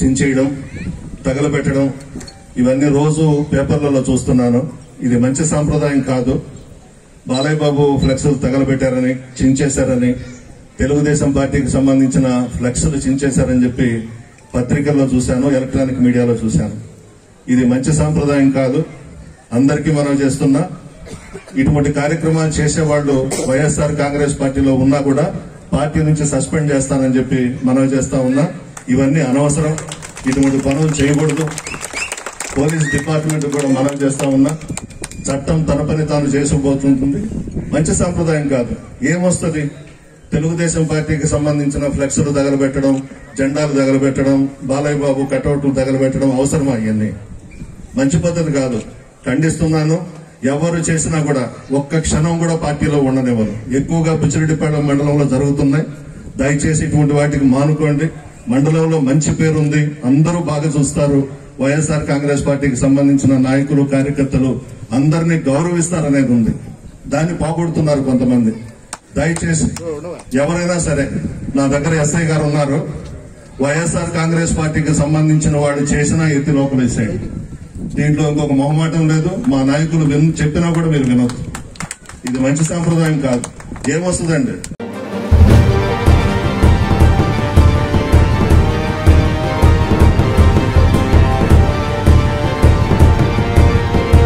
చించేయడం, తగలబెట్టడం ఇవన్నీ రోజు పేపర్లలో చూస్తున్నాను. ఇది మంచి సాంప్రదాయం కాదు. బాలయ్య బాబు ఫ్లెక్సులు తగలబెట్టారని, చించేశారని, తెలుగుదేశం పార్టీకి సంబంధించిన ఫ్లెక్సులు చించేశారని చెప్పి పత్రికల్లో చూశాను, ఎలక్ట్రానిక్ మీడియాలో చూశాను. ఇది మంచి సాంప్రదాయం కాదు. అందరికీ మనం చేస్తున్నా ఇటువంటి కార్యక్రమాలు చేసేవాళ్లు వైఎస్ఆర్ కాంగ్రెస్ పార్టీలో ఉన్నా కూడా పార్టీ నుంచి సస్పెండ్ చేస్తానని చెప్పి మనం చేస్తా ఉన్నా. ఇవన్నీ అనవసరం, ఇటువంటి పనులు చేయకూడదు. పోలీస్ డిపార్ట్మెంట్ కూడా మనం చేస్తా ఉన్నా. చట్టం తన పని తాను చేసుకుపోతుంటుంది. మంచి సాంప్రదాయం కాదు. ఏమొస్తుంది? తెలుగుదేశం పార్టీకి సంబంధించిన ఫ్లెక్సులు తగలబెట్టడం, జెండాలు తగలబెట్టడం, బాలయ్య బాబు కటౌట్లు తగలబెట్టడం అవసరమా? ఇవన్నీ మంచి పద్ధతి కాదు. ఖండిస్తున్నాను. ఎవరు చేసినా కూడా ఒక్క క్షణం కూడా పార్టీలో ఉండనివ్వరు. ఎక్కువగా బుచ్చిరెడ్డిపాలెం మండలంలో జరుగుతున్నాయి. దయచేసి ఇటువంటి వాటికి మానుకోండి. మండలంలో మంచి పేరుంది, అందరూ బాగా చూస్తారు. వైఎస్ఆర్ కాంగ్రెస్ పార్టీకి సంబంధించిన నాయకులు, కార్యకర్తలు అందరినీ గౌరవిస్తారనేది ఉంది. దాన్ని పోగొడుతున్నారు కొంతమంది. దయచేసి ఎవరైనా సరే, నా దగ్గర ఎస్ఐ గారు ఉన్నారు, వైఎస్ఆర్ కాంగ్రెస్ పార్టీకి సంబంధించిన వాడు చేసినా ఎత్తి లోపలేసేయండి. దీంట్లో ఇంకొక మొహమాటం లేదు. మా నాయకులు చెప్పినా కూడా మీరు వినొద్దు. ఇది మంచి సాంప్రదాయం కాదు. ఏమొస్తుందండి?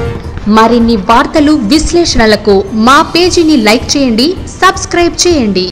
మరిన్ని వార్తలు, విశ్లేషణలకు మా పేజీని లైక్ చేయండి, సబ్స్క్రైబ్ చేయండి.